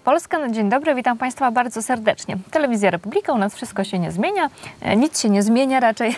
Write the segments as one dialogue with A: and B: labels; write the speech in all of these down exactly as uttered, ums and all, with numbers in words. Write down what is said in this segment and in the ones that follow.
A: Polska. Dzień dobry, witam Państwa bardzo serdecznie. Telewizja Republika, u nas wszystko się nie zmienia, e, nic się nie zmienia raczej.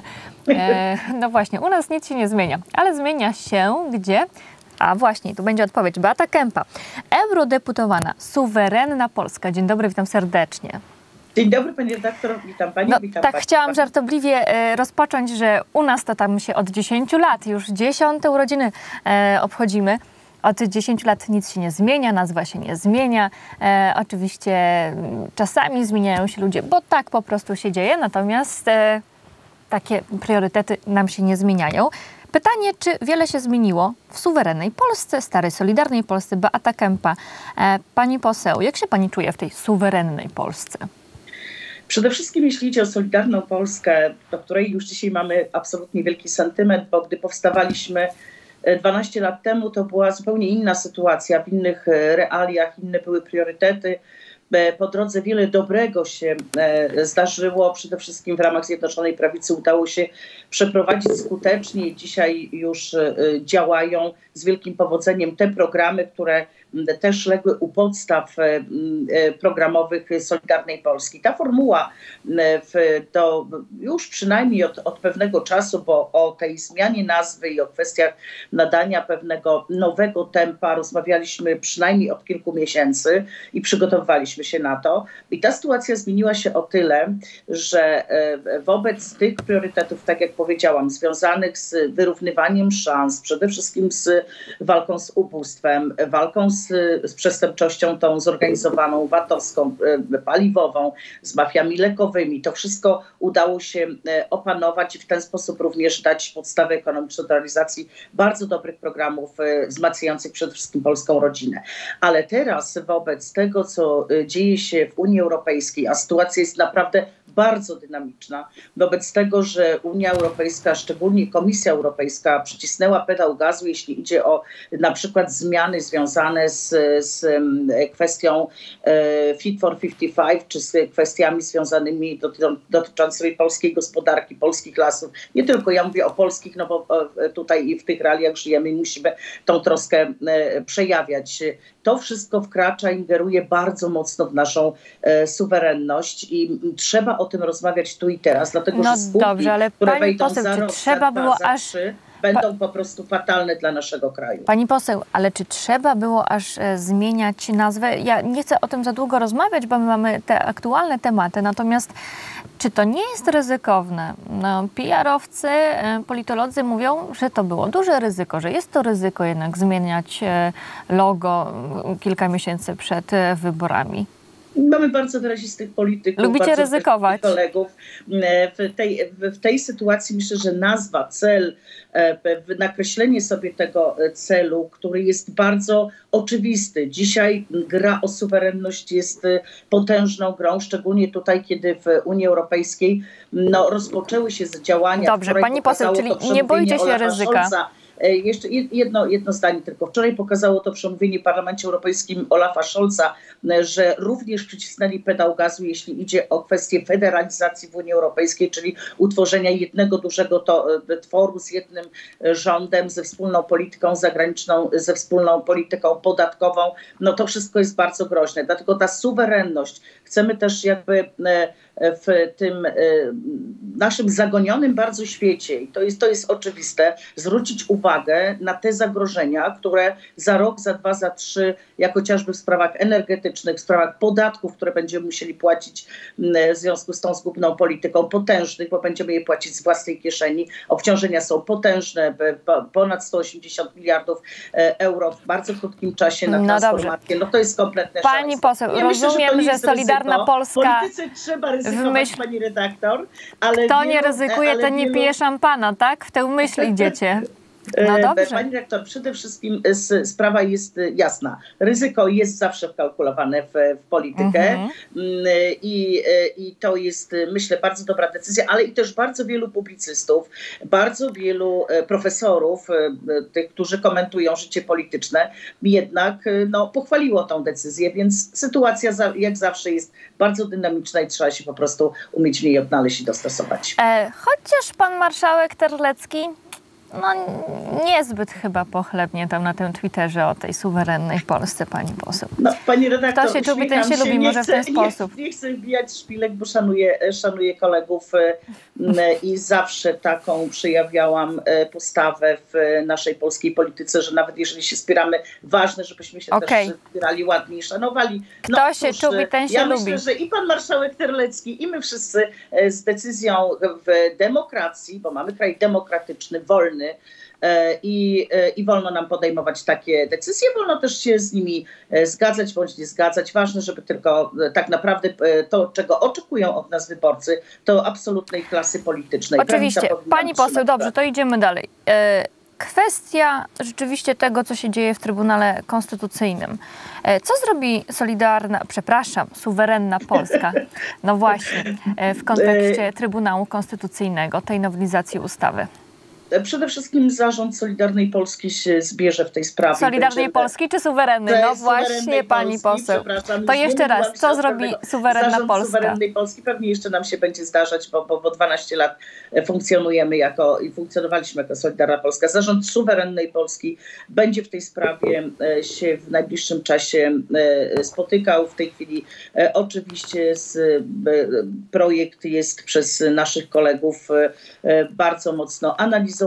A: E, no właśnie, u nas nic się nie zmienia, ale zmienia się gdzie? A właśnie, tu będzie odpowiedź. Beata Kempa, eurodeputowana, suwerenna Polska. Dzień dobry, witam serdecznie.
B: Dzień dobry, pani redaktor, witam Pani,
A: no,
B: witam
A: Tak,
B: pani.
A: chciałam żartobliwie e, rozpocząć, że u nas to tam się od dziesięciu lat, już dziesiąte urodziny e, obchodzimy. Od dziesięciu lat nic się nie zmienia, nazwa się nie zmienia. E, oczywiście czasami zmieniają się ludzie, bo tak po prostu się dzieje, natomiast e, takie priorytety nam się nie zmieniają. Pytanie, czy wiele się zmieniło w suwerennej Polsce, starej, solidarnej Polsce? Beata Kempa, e, pani poseł, jak się pani czuje w tej suwerennej Polsce?
B: Przede wszystkim jeśli idzie o Solidarną Polskę, do której już dzisiaj mamy absolutnie wielki sentyment, bo gdy powstawaliśmy dwanaście lat temu, to była zupełnie inna sytuacja, w innych realiach, inne były priorytety. Po drodze wiele dobrego się zdarzyło, przede wszystkim w ramach Zjednoczonej Prawicy udało się przeprowadzić skutecznie. Dzisiaj już działają z wielkim powodzeniem te programy, które też legły u podstaw programowych Solidarnej Polski. Ta formuła w, do, już przynajmniej od, od pewnego czasu, bo o tej zmianie nazwy i o kwestiach nadania pewnego nowego tempa rozmawialiśmy przynajmniej od kilku miesięcy i przygotowywaliśmy się na to. I ta sytuacja zmieniła się o tyle, że wobec tych priorytetów, tak jak powiedziałam, związanych z wyrównywaniem szans, przede wszystkim z walką z ubóstwem, walką z, z przestępczością tą zorganizowaną, vatowską, paliwową, z mafiami lekowymi, to wszystko udało się opanować i w ten sposób również dać podstawę ekonomiczną do realizacji bardzo dobrych programów wzmacniających przede wszystkim polską rodzinę. Ale teraz wobec tego, co dzieje się w Unii Europejskiej, a sytuacja jest naprawdę bardzo dynamiczna, wobec tego, że Unia Europejska, szczególnie Komisja Europejska przycisnęła pedał gazu, jeśli idzie o na przykład zmiany związane z, z kwestią e, Fit for pięćdziesiąt pięć, czy z kwestiami związanymi dotyczą, dotyczącymi polskiej gospodarki, polskich lasów. Nie tylko ja mówię o polskich, no bo e, tutaj w tych realiach żyjemy i musimy tą troskę e, przejawiać. To wszystko wkracza, ingeruje bardzo mocno w naszą e, suwerenność i trzeba o tym rozmawiać tu i teraz, dlatego
A: no
B: że skutki,
A: dobrze, ale
B: które
A: pani
B: wejdą
A: poseł,
B: za
A: czy
B: rok,
A: trzeba
B: za
A: było
B: dwa,
A: aż...
B: za trzy, będą po prostu fatalne dla naszego kraju.
A: Pani poseł, ale czy trzeba było aż e, zmieniać nazwę? Ja nie chcę o tym za długo rozmawiać, bo my mamy te aktualne tematy, natomiast czy to nie jest ryzykowne? No, P R-owcy, e, politolodzy mówią, że to było duże ryzyko, że jest to ryzyko jednak zmieniać e, logo e, kilka miesięcy przed e, wyborami.
B: Mamy bardzo wyrazistych polityków,
A: lubicie
B: bardzo
A: ryzykować.
B: kolegów. W tej, w tej sytuacji myślę, że nazwa, cel, nakreślenie sobie tego celu, który jest bardzo oczywisty. Dzisiaj gra o suwerenność jest potężną grą, szczególnie tutaj, kiedy w Unii Europejskiej no, rozpoczęły się działania.
A: Dobrze, pani poseł, czyli nie boicie się ryzyka.
B: Scholza. Jeszcze jedno, jedno zdanie tylko. Wczoraj pokazało to przemówienie w Parlamencie Europejskim Olafa Scholza, że również przycisnęli pedał gazu, jeśli idzie o kwestię federalizacji w Unii Europejskiej, czyli utworzenia jednego dużego to, tworu z jednym rządem, ze wspólną polityką zagraniczną, ze wspólną polityką podatkową. No to wszystko jest bardzo groźne. Dlatego ta suwerenność, chcemy też jakby w tym naszym zagonionym bardzo świecie, i to jest, to jest oczywiste, zwrócić uwagę na te zagrożenia, które za rok, za dwa, za trzy, jak chociażby w sprawach energetycznych, w sprawach podatków, które będziemy musieli płacić w związku z tą zgubną polityką, potężnych, bo będziemy je płacić z własnej kieszeni. Obciążenia są potężne, ponad sto osiemdziesiąt miliardów euro w bardzo krótkim czasie na transformację. No to jest kompletne
A: Pani
B: szaleństwo.
A: poseł,
B: ja
A: rozumiem,
B: myślę, że,
A: że Solidarna
B: ryzyko.
A: Polska...
B: W polityce trzeba ryzykować, myśl... pani redaktor. Ale
A: Kto
B: wielu,
A: nie ryzykuje,
B: ale
A: to nie
B: wielu...
A: pije szampana, tak? W tę myśl idziecie. No dobrze.
B: Pani dyrektor, przede wszystkim sprawa jest jasna. Ryzyko jest zawsze wkalkulowane w, w politykę mm-hmm. I, i to jest, myślę, bardzo dobra decyzja, ale i też bardzo wielu publicystów, bardzo wielu profesorów, tych, którzy komentują życie polityczne, jednak no, pochwaliło tą decyzję, więc sytuacja jak zawsze jest bardzo dynamiczna i trzeba się po prostu umieć w niej odnaleźć i dostosować.
A: E, chociaż pan marszałek Terlecki no, niezbyt chyba pochlebnie tam na tym Twitterze o tej suwerennej Polsce, pani poseł.
B: No, pani redaktor,
A: kto się lubi, ten się, się lubi, może chcę, w ten sposób.
B: Nie, nie chcę wbijać szpilek, bo szanuję, szanuję kolegów i zawsze taką przejawiałam postawę w naszej polskiej polityce, że nawet jeżeli się spieramy, ważne, żebyśmy się okay. też spierali ładnie i szanowali.
A: Kto no, się cóż, lubi, ten się
B: ja
A: lubi.
B: Myślę, że i pan marszałek Terlecki, i my wszyscy z decyzją w demokracji, bo mamy kraj demokratyczny, wolny, I, i wolno nam podejmować takie decyzje, wolno też się z nimi zgadzać bądź nie zgadzać. Ważne, żeby tylko tak naprawdę to, czego oczekują od nas wyborcy, to absolutnej klasy politycznej.
A: Oczywiście. Pani poseł, dobrze, to idziemy dalej. Kwestia rzeczywiście tego, co się dzieje w Trybunale Konstytucyjnym. Co zrobi Solidarna, przepraszam, suwerenna Polska, no właśnie, w kontekście Trybunału Konstytucyjnego, tej nowelizacji ustawy?
B: Przede wszystkim zarząd Solidarnej Polski się zbierze w tej sprawie.
A: Solidarnej Będzie... Polski czy suwerennej? No właśnie, pani
B: Polski,
A: poseł. To jeszcze raz, co zrobi suwerenna
B: zarząd
A: Polska?
B: Suwerennej Polski pewnie jeszcze nam się będzie zdarzać, bo, bo, bo dwanaście lat funkcjonujemy jako i funkcjonowaliśmy jako Solidarna Polska. Zarząd Suwerennej Polski będzie w tej sprawie się w najbliższym czasie spotykał. W tej chwili oczywiście z, projekt jest przez naszych kolegów bardzo mocno analizowany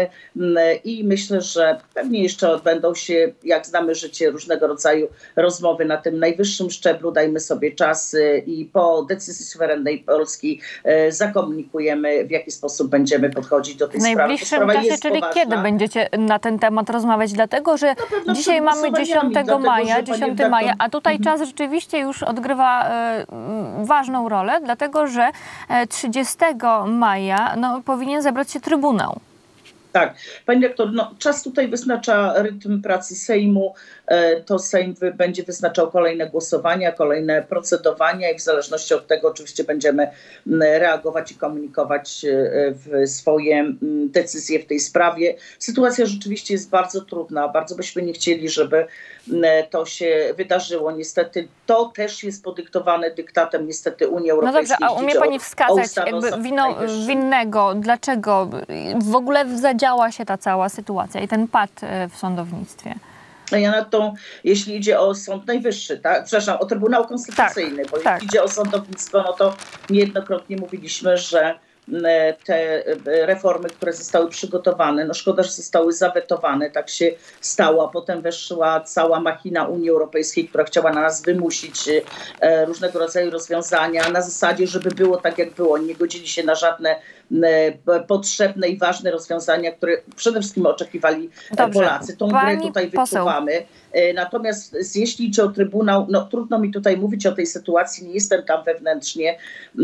B: i myślę, że pewnie jeszcze odbędą się, jak znamy życie, różnego rodzaju rozmowy na tym najwyższym szczeblu. Dajmy sobie czas i po decyzji suwerennej Polski zakomunikujemy, w jaki sposób będziemy podchodzić do tej sprawy.
A: W najbliższym czasie, czyli poważna. Kiedy będziecie na ten temat rozmawiać? Dlatego, że dzisiaj mamy dziesiątego maja, dziesiątego maja, a tutaj mhm. czas rzeczywiście już odgrywa e, ważną rolę, dlatego, że trzydziestego maja no, powinien zebrać się Trybunał.
B: Tak, pani rektor, no, czas tutaj wyznacza rytm pracy Sejmu. To Sejm będzie wyznaczał kolejne głosowania, kolejne procedowania i w zależności od tego oczywiście będziemy reagować i komunikować w swoje decyzje w tej sprawie. Sytuacja rzeczywiście jest bardzo trudna. Bardzo byśmy nie chcieli, żeby to się wydarzyło. Niestety to też jest podyktowane dyktatem niestety Unii Europejskiej.
A: No dobrze, a umie pani wskazać jakby wino, winnego, dlaczego w ogóle zadziała się ta cała sytuacja i ten pad w sądownictwie?
B: Ja na to, jeśli idzie o Sąd Najwyższy, tak? Przepraszam, o Trybunał Konstytucyjny, tak, bo tak. jeśli idzie o sądownictwo, no to niejednokrotnie mówiliśmy, że te reformy, które zostały przygotowane, no szkoda, że zostały zawetowane, tak się stało, a potem weszła cała machina Unii Europejskiej, która chciała na nas wymusić różnego rodzaju rozwiązania na zasadzie, żeby było tak, jak było. Nie godzili się na żadne potrzebne i ważne rozwiązania, które przede wszystkim oczekiwali Dobrze. Polacy. Tą grę tutaj wyczuwamy. Natomiast jeśli idzie o Trybunał, no trudno mi tutaj mówić o tej sytuacji, nie jestem tam wewnętrznie.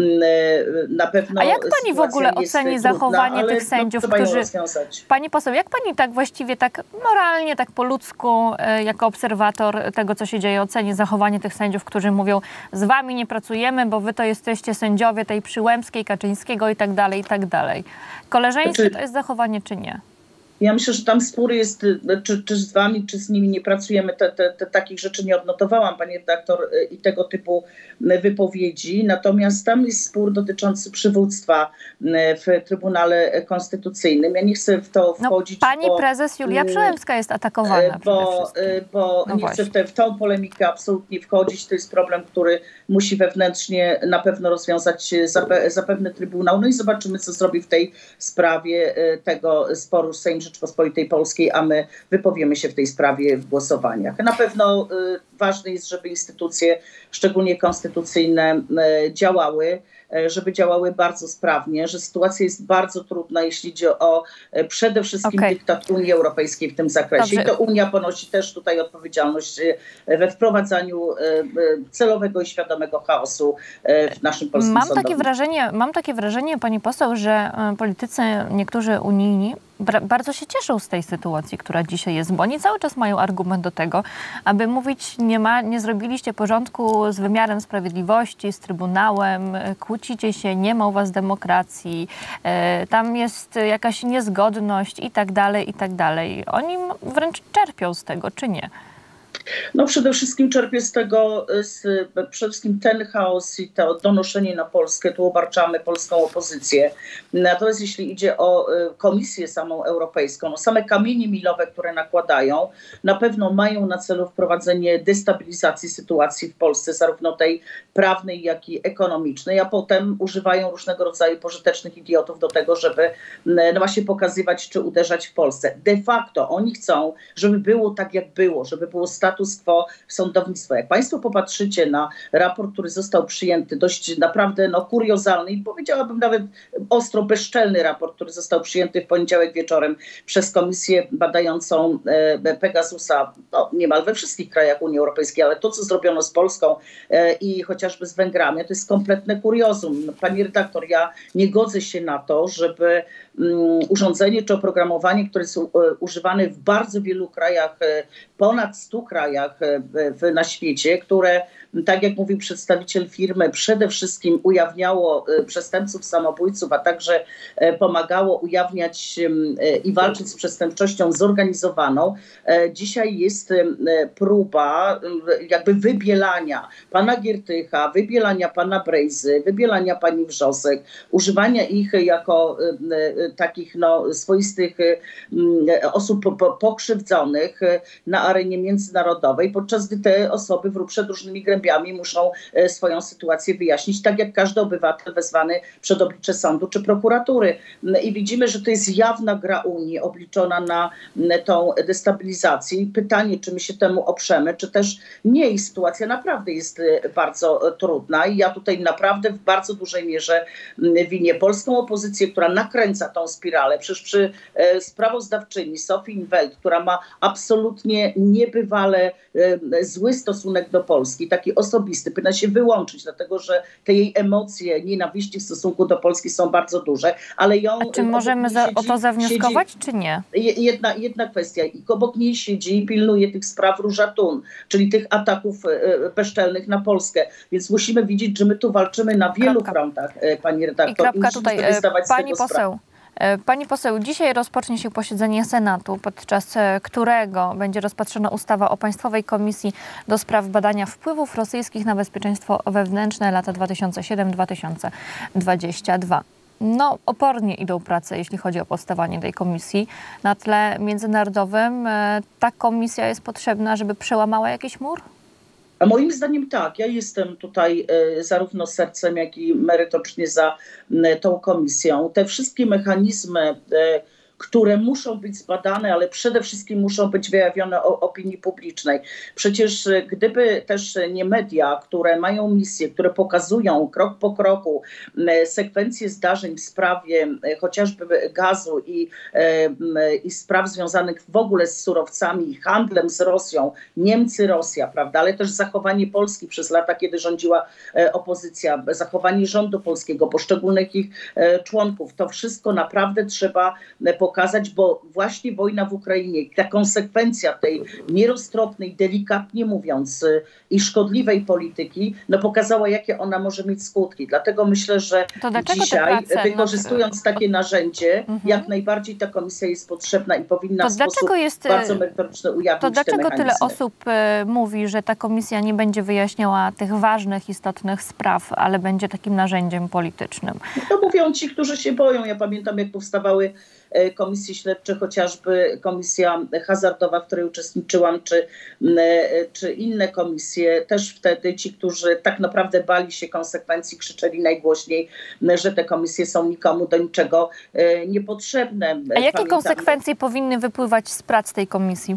B: Na pewno
A: A jak pani w ogóle oceni trudna, zachowanie tych sędziów,
B: no,
A: którzy...
B: rozwiązać.
A: Pani poseł, jak pani tak właściwie tak moralnie, tak po ludzku, jako obserwator tego, co się dzieje, oceni zachowanie tych sędziów, którzy mówią, z wami nie pracujemy, bo wy to jesteście sędziowie tej Przyłębskiej, Kaczyńskiego i tak dalej, i tak dalej. Koleżeńskie znaczy... to jest zachowanie, czy nie?
B: Ja myślę, że tam spór jest, czy, czy z wami, czy z nimi nie pracujemy. Te, te, te, takich rzeczy nie odnotowałam, pani redaktor, i tego typu wypowiedzi. Natomiast tam jest spór dotyczący przywództwa w Trybunale Konstytucyjnym. Ja nie chcę w to wchodzić.
A: No, pani
B: bo,
A: prezes Julia Przyłębska jest atakowana.
B: Bo, bo no nie chcę w, te, w tą polemikę absolutnie wchodzić. To jest problem, który musi wewnętrznie na pewno rozwiązać zape, zapewne Trybunał. No i zobaczymy, co zrobi w tej sprawie tego sporu Sejm Rzeczypospolitej Polskiej, a my wypowiemy się w tej sprawie w głosowaniach. Na pewno y, ważne jest, żeby instytucje, szczególnie konstytucyjne, y, działały, y, żeby działały bardzo sprawnie, że sytuacja jest bardzo trudna, jeśli idzie o y, przede wszystkim okay. dyktat Unii Europejskiej w tym zakresie. Dobrze. I to Unia ponosi też tutaj odpowiedzialność y, we wprowadzaniu y, y, celowego i świadomego chaosu y, w naszym polskim
A: mam
B: sądownictwie.
A: Takie wrażenie, mam takie wrażenie, pani poseł, że y, politycy, niektórzy unijni, bardzo się cieszą z tej sytuacji, która dzisiaj jest, bo oni cały czas mają argument do tego, aby mówić, nie, ma, nie zrobiliście porządku z wymiarem sprawiedliwości, z Trybunałem, kłócicie się, nie ma u was demokracji, e, tam jest jakaś niezgodność i tak dalej, i tak dalej. Oni wręcz czerpią z tego, czy nie?
B: No przede wszystkim czerpię z tego, z, przede wszystkim ten chaos i to donoszenie na Polskę, tu obarczamy polską opozycję. Natomiast jeśli idzie o Komisję samą europejską, no same kamienie milowe, które nakładają, na pewno mają na celu wprowadzenie destabilizacji sytuacji w Polsce, zarówno tej prawnej, jak i ekonomicznej, a potem używają różnego rodzaju pożytecznych idiotów do tego, żeby no właśnie pokazywać czy uderzać w Polsce. De facto oni chcą, żeby było tak, jak było, żeby było status quo sądownictwa. Jak państwo popatrzycie na raport, który został przyjęty, dość naprawdę no, kuriozalny i powiedziałabym nawet ostro bezczelny raport, który został przyjęty w poniedziałek wieczorem przez Komisję badającą e, Pegasusa, no, niemal we wszystkich krajach Unii Europejskiej, ale to, co zrobiono z Polską e, i chociażby z Węgrami, to jest kompletne kuriozum. Pani redaktor, ja nie godzę się na to, żeby um, urządzenie czy oprogramowanie, które są e, używane w bardzo wielu krajach, e, ponad stu krajach e, w, na świecie, które, tak jak mówił przedstawiciel firmy, przede wszystkim ujawniało e, przestępców, samobójców, a także e, pomagało ujawniać e, i walczyć z przestępczością zorganizowaną. E, dzisiaj jest e, próba e, jakby wybielania pana Giertycha, wybielania pana Brejzy, wybielania pani Wrzosek, używania ich jako e, e, takich no, swoistych e, osób po, po, pokrzywdzonych e, na arenie międzynarodowej, podczas gdy te osoby w, przed różnymi grębiami muszą e, swoją sytuację wyjaśnić, tak jak każdy obywatel wezwany przed oblicze sądu czy prokuratury. I widzimy, że to jest jawna gra Unii obliczona na tą destabilizację. Pytanie, czy my się temu oprzemy, czy też nie. I sytuacja naprawdę jest bardzo trudna i ja tutaj naprawdę w bardzo dużej mierze winię polską opozycję, która nakręca tą spiralę. Przecież przy sprawozdawczyni Sofii Inwelt, która ma absolutnie niebywale zły stosunek do Polski, taki osobisty, powinna się wyłączyć, dlatego że te jej emocje nienawiści w stosunku do Polski są bardzo duże, ale ją...
A: A czy możemy za, siedzi, o to zawnioskować, siedzi, czy nie?
B: Jedna, jedna kwestia. I obok niej siedzi i pilnuje tych spraw Róża Thun, czyli tych ataków bezczelnych na Polskę. Więc musimy widzieć, że my tu walczymy na wielu kropka. frontach, pani redaktor.
A: I kropka I tutaj, pani poseł.
B: Spraw.
A: Pani poseł, dzisiaj rozpocznie się posiedzenie Senatu, podczas którego będzie rozpatrzona ustawa o Państwowej Komisji do spraw badania wpływów rosyjskich na bezpieczeństwo wewnętrzne lata dwa tysiące siódmy do dwa tysiące dwudziestego drugiego. No, opornie idą prace, jeśli chodzi o powstawanie tej komisji. Na tle międzynarodowym ta komisja jest potrzebna, żeby przełamała jakiś mur?
B: A moim zdaniem tak. Ja jestem tutaj e, zarówno sercem, jak i merytorycznie za e, tą komisją. Te wszystkie mechanizmy, e, które muszą być zbadane, ale przede wszystkim muszą być wyjawione o opinii publicznej. Przecież gdyby też nie media, które mają misję, które pokazują krok po kroku sekwencję zdarzeń w sprawie chociażby gazu i, i spraw związanych w ogóle z surowcami, handlem z Rosją, Niemcy, Rosja, prawda, ale też zachowanie Polski przez lata, kiedy rządziła opozycja, zachowanie rządu polskiego, poszczególnych ich członków, to wszystko naprawdę trzeba pokazać, bo właśnie wojna w Ukrainie, ta konsekwencja tej nieroztropnej, delikatnie mówiąc, i szkodliwej polityki, no pokazała, jakie ona może mieć skutki. Dlatego myślę, że dzisiaj, wykorzystując takie narzędzie, mhm. jak najbardziej ta komisja jest potrzebna i powinna to w sposób jest, bardzo merytoryczny ujawnić
A: to dlaczego
B: te mechanizmy.
A: Tyle osób y, mówi, że ta komisja nie będzie wyjaśniała tych ważnych, istotnych spraw, ale będzie takim narzędziem politycznym?
B: No to mówią ci, którzy się boją. Ja pamiętam, jak powstawały komisje śledcze, chociażby komisja hazardowa, w której uczestniczyłam, czy, czy inne komisje, też wtedy ci, którzy tak naprawdę bali się konsekwencji, krzyczeli najgłośniej, że te komisje są nikomu do niczego niepotrzebne.
A: A jakie Pamiętam, konsekwencje powinny wypływać z prac tej komisji?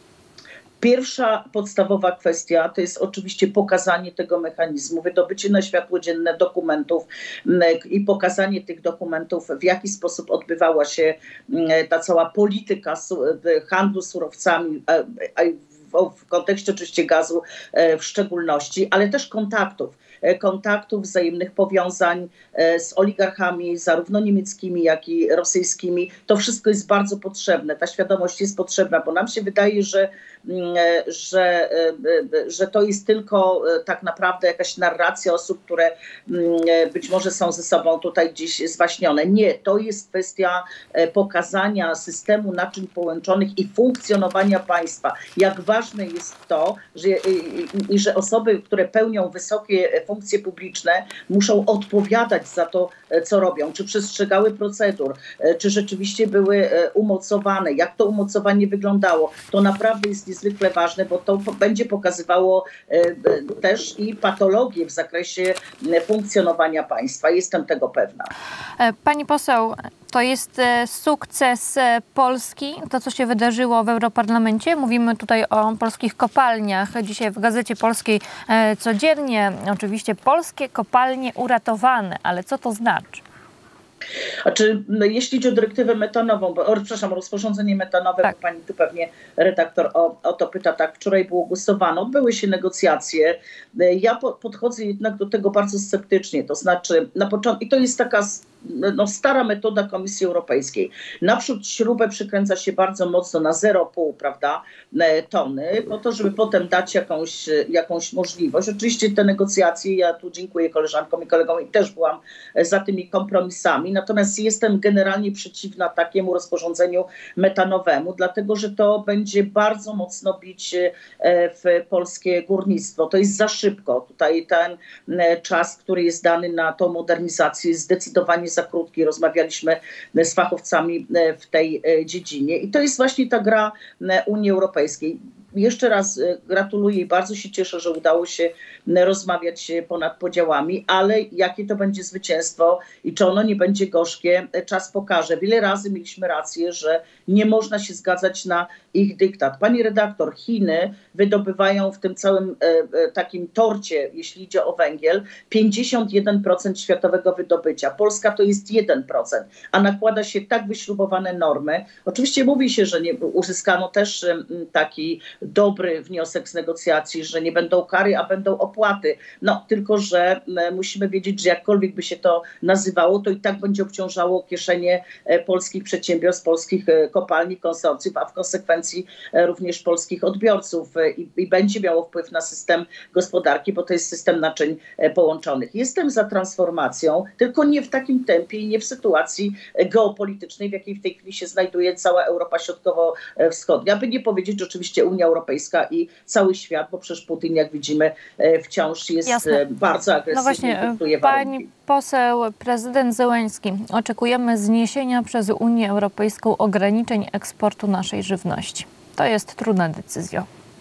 B: Pierwsza podstawowa kwestia to jest oczywiście pokazanie tego mechanizmu, wydobycie na światło dzienne dokumentów i pokazanie tych dokumentów, w jaki sposób odbywała się ta cała polityka handlu surowcami, w kontekście oczywiście gazu w szczególności, ale też kontaktów. kontaktów, wzajemnych powiązań z oligarchami, zarówno niemieckimi, jak i rosyjskimi. To wszystko jest bardzo potrzebne. Ta świadomość jest potrzebna, bo nam się wydaje, że, że, że to jest tylko tak naprawdę jakaś narracja osób, które być może są ze sobą tutaj gdzieś zwaśnione. Nie, to jest kwestia pokazania systemu naczyń połączonych i funkcjonowania państwa. Jak ważne ważne jest to, że, i, i, że osoby, które pełnią wysokie funkcje publiczne, muszą odpowiadać za to, co robią, czy przestrzegały procedur, czy rzeczywiście były umocowane, jak to umocowanie wyglądało. To naprawdę jest niezwykle ważne, bo to będzie pokazywało też i patologię w zakresie funkcjonowania państwa. Jestem tego pewna.
A: Pani poseł, to jest sukces Polski, to co się wydarzyło w Europarlamencie. Mówimy tutaj o polskich kopalniach. Dzisiaj w Gazecie Polskiej codziennie oczywiście polskie kopalnie uratowane, ale co to znaczy?
B: Znaczy, no, jeśli chodzi o dyrektywę metanową, bo, o, przepraszam, rozporządzenie metanowe, tak. Bo pani tu pewnie redaktor o, o to pyta, tak, wczoraj było głosowane, odbyły się negocjacje. Ja po, podchodzę jednak do tego bardzo sceptycznie, to znaczy na początku, i to jest taka no, stara metoda Komisji Europejskiej. Naprzód śrubę przykręca się bardzo mocno na zero przecinek pięć, prawda, tony, po to, żeby potem dać jakąś, jakąś możliwość. Oczywiście te negocjacje, ja tu dziękuję koleżankom i kolegom i też byłam za tymi kompromisami, natomiast jestem generalnie przeciwna takiemu rozporządzeniu metanowemu, dlatego że to będzie bardzo mocno bić w polskie górnictwo. To jest za szybko. Tutaj ten czas, który jest dany na tą modernizację, jest zdecydowanie za krótki. Rozmawialiśmy z fachowcami w tej dziedzinie i to jest właśnie ta gra Unii Europejskiej. Jeszcze raz gratuluję i bardzo się cieszę, że udało się rozmawiać ponad podziałami, ale jakie to będzie zwycięstwo i czy ono nie będzie gorzkie, czas pokaże. Wiele razy mieliśmy rację, że nie można się zgadzać na ich dyktat. Pani redaktor, Chiny wydobywają w tym całym e, takim torcie, jeśli idzie o węgiel, pięćdziesiąt jeden procent światowego wydobycia. Polska to jest jeden procent, a nakłada się tak wyśrubowane normy. Oczywiście mówi się, że nie, uzyskano też e, taki dobry wniosek z negocjacji, że nie będą kary, a będą opłaty. No tylko, że e, musimy wiedzieć, że jakkolwiek by się to nazywało, to i tak będzie obciążało kieszenie e, polskich przedsiębiorstw, polskich e, kopalni, konsorcjów, a w konsekwencji e, również polskich odbiorców e, i, i będzie miało wpływ na system gospodarki, bo to jest system naczyń e, połączonych. Jestem za transformacją, tylko nie w takim tempie i nie w sytuacji geopolitycznej, w jakiej w tej chwili się znajduje cała Europa Środkowo-Wschodnia, aby nie powiedzieć, że oczywiście Unia Europejska i cały świat, bo przecież Putin, jak widzimy, wciąż jest Jasne. bardzo agresywny. No właśnie,
A: pani poseł, prezydent Zełenski, oczekujemy zniesienia przez Unię Europejską ograniczeń eksportu naszej żywności. To jest trudna decyzja.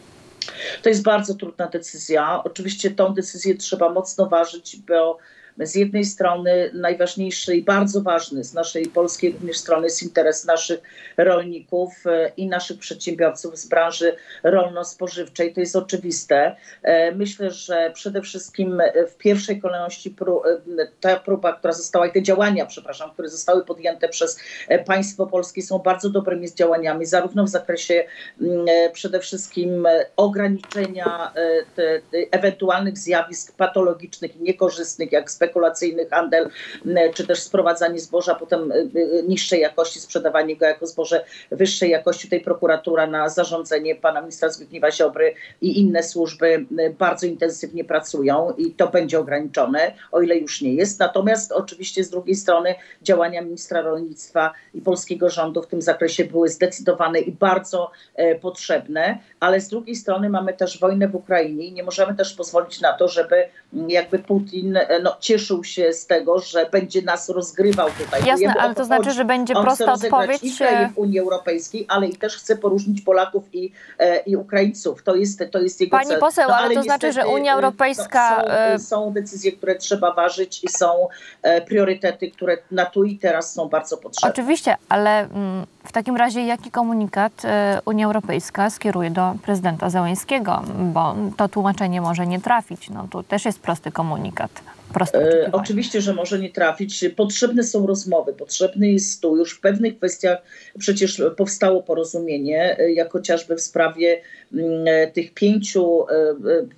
B: To jest bardzo trudna decyzja. Oczywiście tą decyzję trzeba mocno ważyć, bo z jednej strony najważniejszy i bardzo ważny z naszej polskiej również strony jest interes naszych rolników i naszych przedsiębiorców z branży rolno-spożywczej. To jest oczywiste. Myślę, że przede wszystkim w pierwszej kolejności ta próba, która została i te działania, przepraszam, które zostały podjęte przez państwo polskie są bardzo dobrymi działaniami, zarówno w zakresie przede wszystkim ograniczenia te, te ewentualnych zjawisk patologicznych i niekorzystnych, jak spekulacyjny handel, czy też sprowadzanie zboża, potem niższej jakości, sprzedawanie go jako zboże wyższej jakości. Tutaj prokuratura na zarządzenie pana ministra Zbigniewa Ziobry i inne służby bardzo intensywnie pracują i to będzie ograniczone, o ile już nie jest. Natomiast oczywiście z drugiej strony działania ministra rolnictwa i polskiego rządu w tym zakresie były zdecydowane i bardzo e, potrzebne, ale z drugiej strony mamy też wojnę w Ukrainie i nie możemy też pozwolić na to, żeby jakby Putin no, cieszył się z tego, że będzie nas rozgrywał tutaj.
A: Jasne, ale to, to znaczy, że będzie
B: On
A: prosta odpowiedź.
B: I kraje w Unii Europejskiej, ale i też chce poróżnić Polaków i, e, i Ukraińców. To jest, to jest jego
A: Pani
B: cel.
A: poseł,
B: no,
A: ale, ale to znaczy, że Unia Europejska...
B: Są, są decyzje, które trzeba ważyć i są e, priorytety, które na tu i teraz są bardzo potrzebne.
A: Oczywiście, ale mm, w takim razie jaki komunikat e, Unia Europejska skieruje do prezydenta Zełenskiego? Bo to tłumaczenie może nie trafić. No, to też jest prosty komunikat.
B: E, oczywiście, że może nie trafić. Potrzebne są rozmowy, potrzebny jest stół. Już w pewnych kwestiach przecież powstało porozumienie, jak chociażby w sprawie m, tych pięciu, e,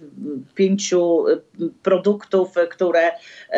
B: pięciu produktów, które,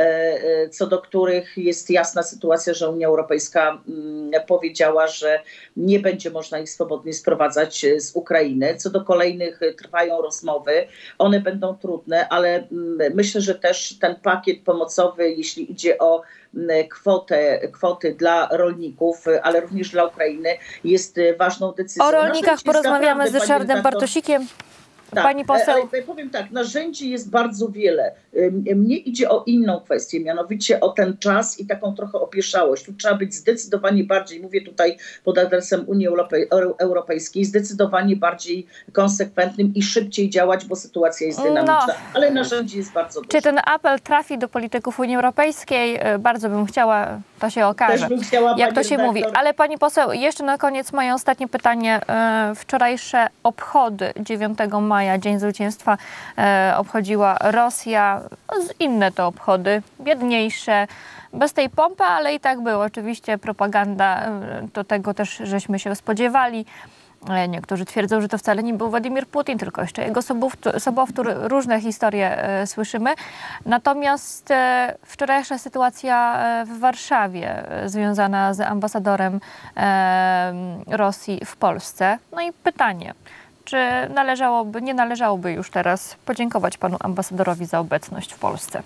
B: e, co do których jest jasna sytuacja, że Unia Europejska m, powiedziała, że nie będzie można ich swobodnie sprowadzać z Ukrainy. Co do kolejnych trwają rozmowy. One będą trudne, ale m, myślę, że też ten pakiet pomocy pomocowy, jeśli idzie o kwotę, kwoty dla rolników, ale również dla Ukrainy, jest ważną decyzją.
A: O rolnikach porozmawiamy z Ryszardem Bartosikiem.
B: Tak,
A: Pani poseł.
B: ale powiem tak, narzędzi jest bardzo wiele. Mnie idzie o inną kwestię, mianowicie o ten czas i taką trochę opieszałość. Tu trzeba być zdecydowanie bardziej, mówię tutaj pod adresem Unii Europejskiej, zdecydowanie bardziej konsekwentnym i szybciej działać, bo sytuacja jest dynamiczna. No. Ale narzędzi jest bardzo dużo.
A: Czy ten apel trafi do polityków Unii Europejskiej? Bardzo bym chciała, to się okaże,
B: Też bym chciała,
A: jak to się
B: redaktor...
A: mówi. Ale pani poseł, jeszcze na koniec moje ostatnie pytanie. Wczorajsze obchody dziewiątego maja, Dzień Zwycięstwa, e, obchodziła Rosja. Inne to obchody, biedniejsze, bez tej pompy, ale i tak było. Oczywiście propaganda, to tego też żeśmy się spodziewali. E, niektórzy twierdzą, że to wcale nie był Władimir Putin, tylko jeszcze jego sobowtór. sobowtór. Różne historie e, słyszymy. Natomiast e, wczorajsza sytuacja e, w Warszawie, e, związana z ambasadorem e, Rosji w Polsce. No i pytanie. Czy należałoby, nie należałoby już teraz podziękować panu ambasadorowi za obecność w Polsce?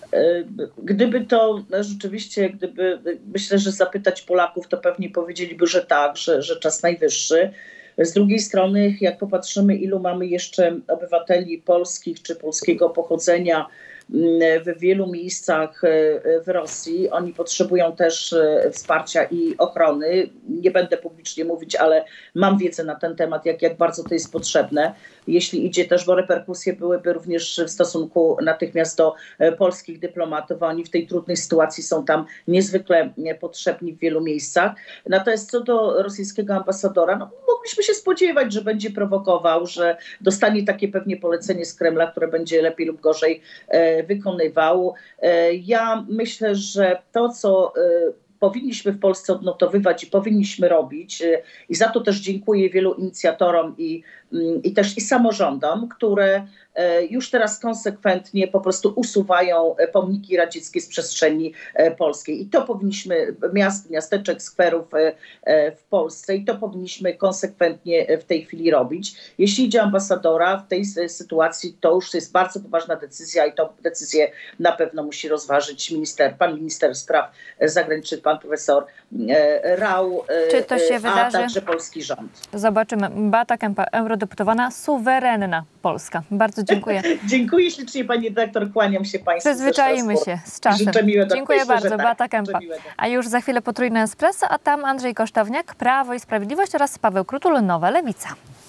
B: Gdyby to rzeczywiście, gdyby, myślę, że zapytać Polaków, to pewnie powiedzieliby, że tak, że, że czas najwyższy. Z drugiej strony, jak popatrzymy, ilu mamy jeszcze obywateli polskich czy polskiego pochodzenia w wielu miejscach w Rosji, oni potrzebują też wsparcia i ochrony. Nie będę publicznie mówić, ale mam wiedzę na ten temat, jak, jak bardzo to jest potrzebne. Jeśli idzie też, bo reperkusje byłyby również w stosunku natychmiast do polskich dyplomatów, a oni w tej trudnej sytuacji są tam niezwykle potrzebni w wielu miejscach. Natomiast co do rosyjskiego ambasadora, no, mogliśmy się spodziewać, że będzie prowokował, że dostanie takie pewnie polecenie z Kremla, które będzie lepiej lub gorzej wykonywał. Ja myślę, że to, co powinniśmy w Polsce odnotowywać i powinniśmy robić, i za to też dziękuję wielu inicjatorom i, i też i samorządom, które już teraz konsekwentnie po prostu usuwają pomniki radzieckie z przestrzeni polskiej. I to powinniśmy, miast, miasteczek, skwerów w Polsce, i to powinniśmy konsekwentnie w tej chwili robić. Jeśli idzie o ambasadora w tej sytuacji, to już jest bardzo poważna decyzja i to decyzję na pewno musi rozważyć minister, pan minister spraw zagranicznych, pan profesor Rau,
A: Czy to się
B: a
A: wydarzy?
B: także polski rząd.
A: Zobaczymy. Beata Kempa, eurodeputowana, suwerenna Polska. Bardzo dziękuję.
B: Dziękuję ślicznie, pani redaktor, kłaniam się państwu.
A: Przyzwyczajmy się z czasem.
B: Życzę miłego.
A: Dziękuję
B: Myślę,
A: bardzo,
B: tak.
A: Beata Kempa. A już za chwilę potrójne espresso, a tam Andrzej Kosztowniak, Prawo i Sprawiedliwość oraz Paweł Krutul, Nowa Lewica.